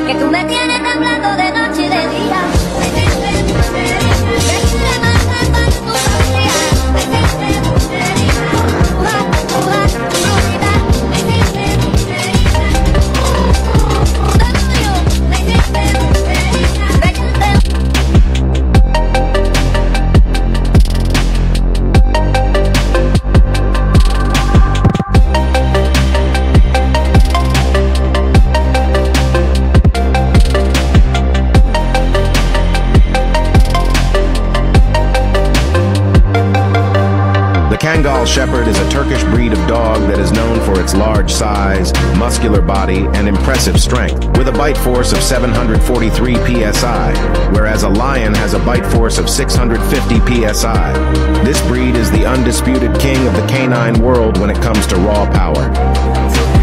que tú me tienes temblando de noche y de día. The Kangal Shepherd is a Turkish breed of dog that is known for its large size, muscular body, and impressive strength, with a bite force of 743 psi, whereas a lion has a bite force of 650 psi. This breed is the undisputed king of the canine world when it comes to raw power.